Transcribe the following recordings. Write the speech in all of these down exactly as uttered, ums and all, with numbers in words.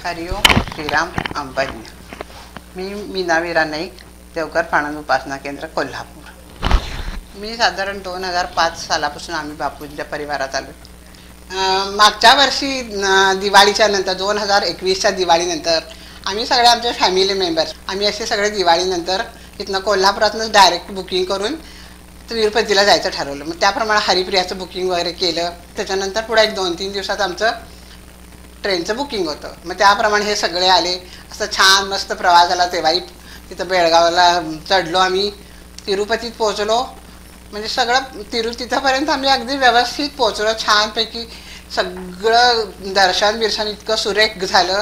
हरिओम श्रीराम अंबाजी। मी मीनावीरा नाईक, देवकर पाणंद उपासना केंद्र कोल्हापूर। मी साधारण दोन हजार पाच सालापासून आम्ही बापूंच्या परिवारात आलो। मागच्या वर्षी दिवाळीच्या नंतर दोन हजार एकवीसच्या दिवाळीनंतर आम्ही सगळे आमचे फॅमिली मेंबर्स आम्ही असे सगळे दिवाळीनंतर इथनं कोल्हापुरातून डायरेक्ट बुकिंग करून तिरुपतीला जायचं ठरवलं। मग त्याप्रमाणे हरिप्रियाचं बुकिंग वगैरे केलं। त्याच्यानंतर पुढे एक दोन तीन दिवसात आमचं ट्रेनचं बुकिंग होतं। मग त्याप्रमाणे हे सगळे आले, असं छान मस्त प्रवास झाला। तेव्हाही तिथं बेळगावला चढलो, आम्ही तिरुपतीत पोहोचलो। म्हणजे सगळं तिरु तिथंपर्यंत आम्ही अगदी व्यवस्थित पोहोचलो, छानपैकी सगळं दर्शन बिर्शन इतकं सुरेख झालं,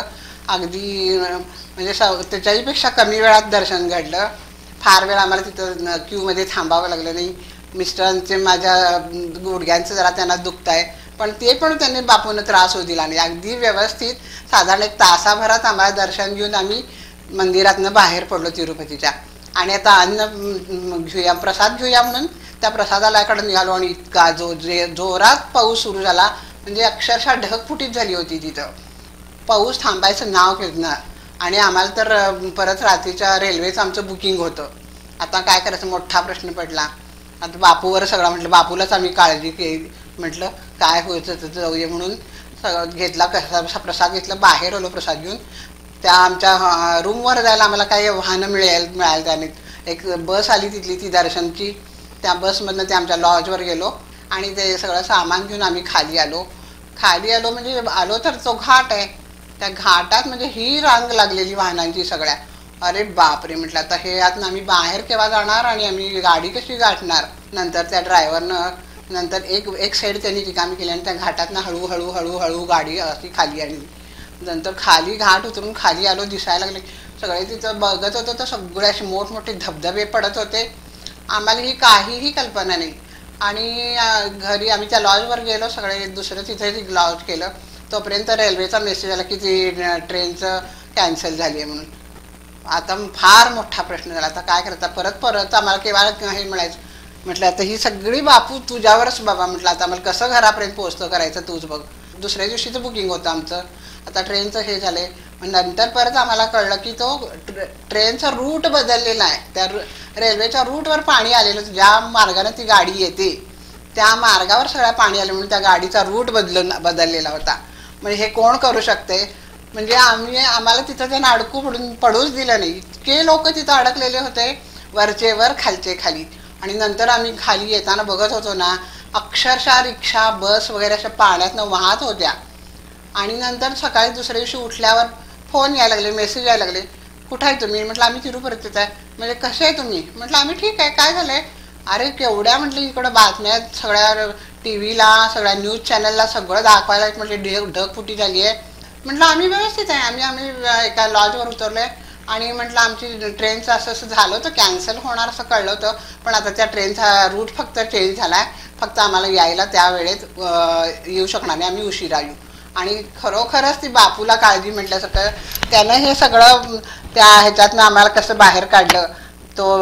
अगदी म्हणजे स त्याच्याहीपेक्षा कमी वेळात दर्शन घडलं। फार वेळ आम्हाला तिथं क्यूमध्ये थांबावं लागलं नाही। मिस्टरांचे माझ्या गुडघ्यांचं जरा त्यांना दुखत आहे, पण ते पण त्यांनी बापूंना त्रास होऊ दिला नाही। अगदी व्यवस्थित साधारण एक तासाभरात आम्हाला दर्शन घेऊन आम्ही मंदिरातनं बाहेर पडलो तिरुपतीच्या। आणि आता अन्न घेऊया, प्रसाद घेऊया म्हणून त्या प्रसादालाकडे निघालो आणि इतका जो जे जोरात पाऊस सुरू झाला, म्हणजे अक्षरशः ढगफुटीच झाली होती तिथं। पाऊस थांबायचं नाव घेत ना। आणि आम्हाला तर परत रात्रीच्या रेल्वेचं आमचं बुकिंग होतं। आता काय करायचं मोठा प्रश्न पडला। आता बापूवर सगळं म्हटलं, बापूलाच आम्ही काळजी केली, म्हटलं काय व्हायचं तर जाऊया म्हणून सगळं घेतला, कसा प्रसाद घेतला, बाहेर आलो प्रसाद घेऊन। त्या आमच्या रूमवर जायला आम्हाला काही वाहनं मिळेल मिळालं त्याने एक बस आली तिथली ती दर्शनची, त्या बसमधनं ते आमच्या लॉजवर गेलो आणि ते सगळं सामान घेऊन आम्ही खाली आलो। खाली आलो म्हणजे आलो तर तो घाट आहे, त्या घाटात म्हणजे ही रांग लागलेली वाहनांची सगळ्या। अरे बापरे म्हटलं, आता हे यातनं आम्ही बाहेर केव्हा जाणार आणि आम्ही गाडी कशी गाठणार। नंतर त्या ड्रायव्हरनं नंतर एक एक साईड त्यांनी रिकामी केली आणि त्या घाटातनं हळूहळू हळूहळू गाडी अशी खाली आणली। नंतर खाली घाट उतरून खाली आलो, दिसायला लागले सगळे तिथं बघत होतं तर सगळे असे मोठमोठे धबधबे पडत होते। आम्हाला ही काहीही कल्पना नाही। आणि घरी आम्ही त्या लॉजवर गेलो, सगळे दुसरं तिथे लॉज केलं। तोपर्यंत रेल्वेचा मेसेज आला की ती ट्रेनचं कॅन्सल झाली आहे म्हणून। आता फार मोठा प्रश्न झाला, आता काय करायचं, परत परत आम्हाला केव्हा हे मिळायचं। म्हटलं आता ही सगळी बापू तुझ्यावरच बाबा, म्हटलं आता आम्हाला कसं घरापर्यंत पोहोचतं करायचं तूच बघ। दुसऱ्या दिवशीचं बुकिंग होतं आमचं, आता ट्रेनचं हे झालंय। मग नंतर परत आम्हाला कळलं की तो ट्रेनचा रूट बदललेला आहे, त्या रेल्वेच्या रूटवर पाणी आलेलं, ज्या मार्गाने ती गाडी येते त्या मार्गावर सगळ्या पाणी आलं म्हणून त्या गाडीचा रूट बदलून बदललेला होता। म्हणजे हे कोण करू शकते, म्हणजे आम्ही आम्हाला तिथं त्यांना अडकू पडून पडूच दिलं नाही। इतके लोक तिथं अडकलेले होते, वरचे वर खालचे खाली। आणि नंतर आम्ही खाली येताना बघत होतो ना, अक्षरशः रिक्षा बस वगैरे अशा पाण्यातनं वाहत होत्या। आणि नंतर सकाळी दुसऱ्या दिवशी उठल्यावर फोन यायला लागले, मेसेज यायला लागले, कुठं आहे तुम्ही, म्हटलं आम्ही तिरुपतीत आहे। म्हणजे कसे आहे तुम्ही, म्हटलं आम्ही ठीक आहे, काय झालंय। अरे केवढ्या म्हटलं इकडं बातम्या सगळ्या टी व्हीला सगळ्या न्यूज चॅनलला सगळं दाखवायला म्हटले ढग ढगफुटी झाली आहे। म्हटलं आम्ही व्यवस्थित आहे, आम्ही आम्ही एका लॉजवर उतरलो आहे आणि म्हटलं आमची ट्रेनचं असं असं झालं होतं, कॅन्सल होणार असं कळलं होतं, पण आता त्या ट्रेनचा रूट फक्त चेंज झाला आहे, फक्त आम्हाला यायला त्या वेळेत येऊ शकणार नाही, आम्ही उशिरा येऊ। आणि खरोखरच ती बापूला काळजी म्हटल्यासारखं त्यानं हे सगळं त्या ह्याच्यातनं आम्हाला कसं बाहेर काढलं। तो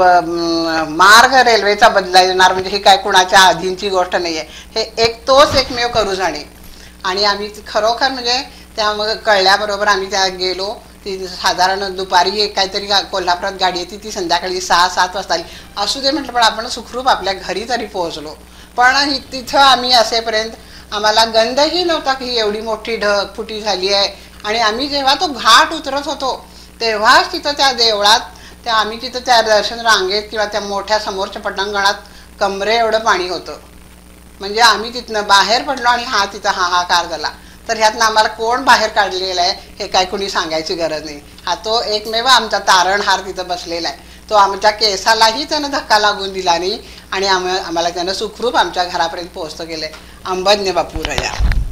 मार्ग रेल्वेचा बदलणार म्हणजे ही काय कुणाच्या आधींची गोष्ट नाही आहे, हे एक तोच एकमेव करू जाणे। आणि आम्ही खरोखर म्हणजे त्या मग कळल्याबरोबर आम्ही त्या गेलो। ती साधारण दुपारी एक काहीतरी कोल्हापुरात गाडी येते, ती संध्याकाळी सहा सात वाजता आली। असू दे म्हटलं, पण आपण सुखरूप आपल्या घरी तरी पोहोचलो। पण तिथं आम्ही असेपर्यंत आम्हाला गंधही नव्हता की एवढी मोठी ढगफुटी झाली आहे। आणि आम्ही जेव्हा तो घाट उतरत होतो तेव्हाच तिथं त्या देवळात त्या आम्ही तिथं त्या दर्शन रांगेत किंवा त्या मोठ्या समोरच्या पटांगणात कमरे एवढं पाणी होतं। म्हणजे आम्ही तिथनं बाहेर पडलो आणि हा तिथं हाहाकार झाला। तर ह्यातनं आम्हाला कोण बाहेर काढलेलं आहे हे काय कुणी सांगायची गरज नाही। हा तो एकमेव आमचा तारणहार तिथं बसलेला आहे, तो आमच्या केसालाही त्यानं धक्का लागून दिला नाही आणि आम आम्हाला त्यानं सुखरूप आमच्या घरापर्यंत पोहोचतं केलं आहे। अंबाज्ञ बापू राया।